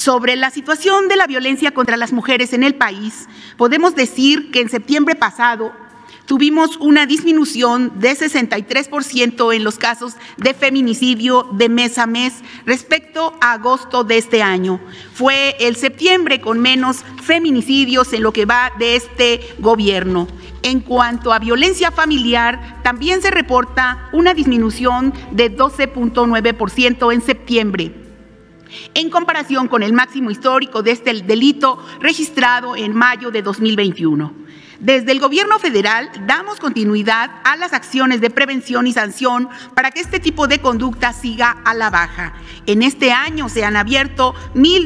Sobre la situación de la violencia contra las mujeres en el país, podemos decir que en septiembre pasado tuvimos una disminución de 63% en los casos de feminicidio de mes a mes respecto a agosto de este año. Fue el septiembre con menos feminicidios en lo que va de este gobierno. En cuanto a violencia familiar, también se reporta una disminución de 12.9% en septiembre, en comparación con el máximo histórico de este delito registrado en mayo de 2021. Desde el Gobierno federal damos continuidad a las acciones de prevención y sanción para que este tipo de conducta siga a la baja. En este año se han abierto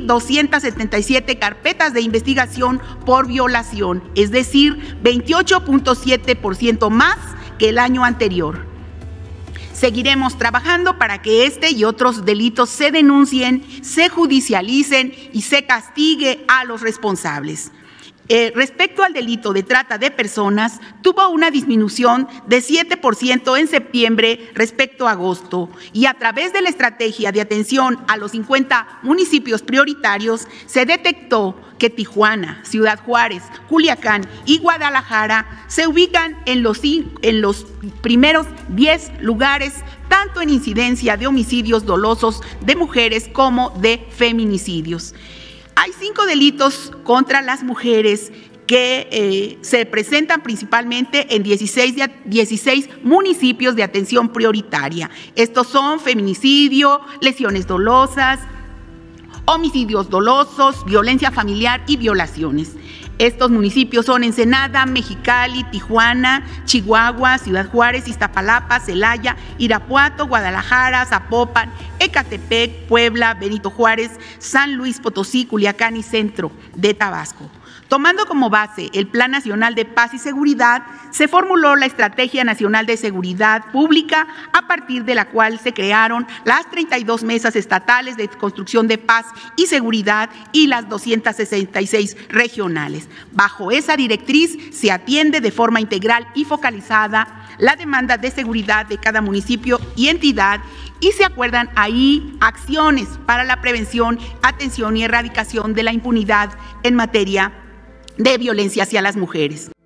1,277 carpetas de investigación por violación, es decir, 28.7% más que el año anterior. Seguiremos trabajando para que este y otros delitos se denuncien, se judicialicen y se castigue a los responsables. Respecto al delito de trata de personas, tuvo una disminución de 7% en septiembre respecto a agosto, y a través de la estrategia de atención a los 50 municipios prioritarios se detectó que Tijuana, Ciudad Juárez, Culiacán y Guadalajara se ubican en los primeros 10 lugares, tanto en incidencia de homicidios dolosos de mujeres como de feminicidios. Hay 5 delitos contra las mujeres que se presentan principalmente en 16 municipios de atención prioritaria. Estos son feminicidio, lesiones dolosas, homicidios dolosos, violencia familiar y violaciones. Estos municipios son Ensenada, Mexicali, Tijuana, Chihuahua, Ciudad Juárez, Iztapalapa, Celaya, Irapuato, Guadalajara, Zapopan, Ecatepec, Puebla, Benito Juárez, San Luis Potosí, Culiacán y Centro de Tabasco. Tomando como base el Plan Nacional de Paz y Seguridad, se formuló la Estrategia Nacional de Seguridad Pública, a partir de la cual se crearon las 32 mesas estatales de construcción de paz y seguridad y las 266 regionales. Bajo esa directriz se atiende de forma integral y focalizada la demanda de seguridad de cada municipio y entidad, y se acuerdan ahí acciones para la prevención, atención y erradicación de la impunidad en materia de violencia hacia las mujeres.